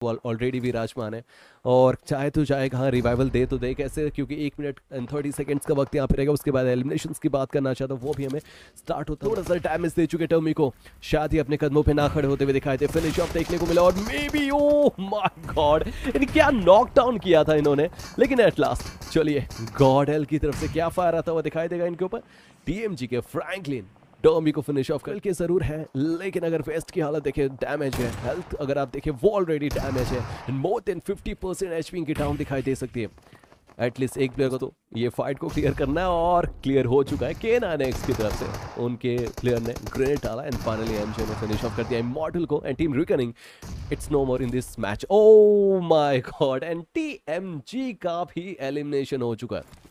Already विराजमान है और चाहे तो चाहे कहाँ रिवाइवल दे तो दे कैसे, क्योंकि 1 मिनट एंड 30 सेकंड्स का वक्त यहाँ पे रहेगा। उसके बाद एलिमिनेशंस की बात करना चाहता हूँ, वो भी हमें स्टार्ट होता है। थोड़ा सा डैमेज दे चुके टर्मी को, शायद ही अपने कदमों पे ना खड़े होते हुए दिखाए थे। फिनिश ऑफ देखने को मिला और maybe oh my god क्या नॉकडाउन किया था इन्होंने, लेकिन एट लास्ट चलिए गॉड हेल की तरफ से क्या फायर आता हुआ दिखाई देगा इनके ऊपर। टीएमजी के फ्रैंकलिन टर्मी को फिनिश ऑफ करके जरूर है, लेकिन अगर वेस्ट की हालत देखें डैमेज है, हेल्थ अगर आप देखें वो ऑलरेडी डैमेज है एंड मोर देन 50% एचपी की डाउन दिखाई दे सकती है। एटलीस्ट एक प्लेयर को तो ये फाइट को क्लियर करना है और क्लियर हो चुका है। K9X की तरफ से उनके प्लेयर ने ग्रेनेड डाला एंड फाइनली एमजे ने फिनिश ऑफ कर दिया इमॉर्टल को and team reckoning it's no more in this match. Oh my god and TMG का भी एलिमिनेशन हो चुका है।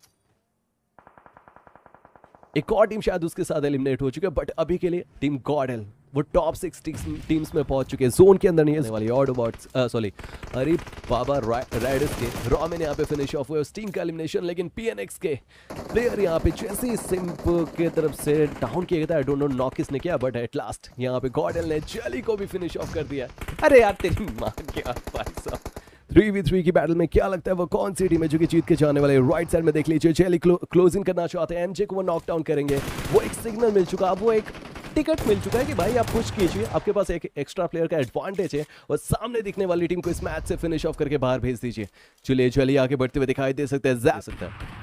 एक और टीम शायद उसके साथ एलिमिनेट हो चुकी है, बट अभी के लिए टीम गॉडल वो टॉप 6 टीम्स में पहुंच चुके हैं, जोन के अंदर नहीं है वाली ऑटोबॉट्स सॉरी अरे बाबा राइडर्स के रॉ में यहाँ पे फिनिश ऑफ हुए उस टीम का एलिमिनेशन। लेकिन पीएनएक्स के प्लेयर यहाँ पे जैसे सिंप के तरफ से डाउन किया गया था, आई डोंट नो नॉक किसने किया, बट एट लास्ट यहाँ पे गॉडल ने जेली को भी फिनिश ऑफ कर दिया। अरे यार तेरी मां क्या भाई साहब 3v3 की बैटल में क्या लगता है वो कौन सी टीम है जो कि जीत के जाने वाले। राइट साइड में देख लीजिए जेली क्लोजिंग करना चाहते हैं, एमजे को वो नॉकडाउन करेंगे, वो एक सिग्नल मिल चुका, अब वो एक टिकट मिल चुका है कि भाई आप पुश कीजिए, आपके पास एक एक्स्ट्रा प्लेयर का एडवांटेज है और सामने दिखने वाली टीम को इस मैच से फिनिश ऑफ करके बाहर भेज दीजिए। चलिए चलिए आगे बढ़ते हुए दिखाई दे सकते हैं जा सकता है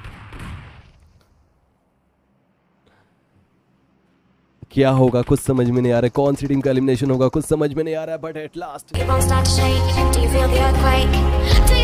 क्या होगा कुछ समझ में नहीं आ रहा है, कौन सी टीम का एलिमिनेशन होगा कुछ समझ में नहीं आ रहा है, बट एट लास्ट